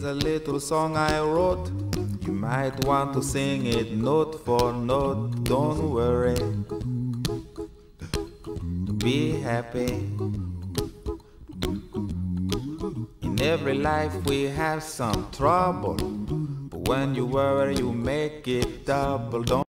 a little song I wrote. You might want to sing it note for note. Don't worry, be happy. In every life we have some trouble, but when you worry you make it double. Don't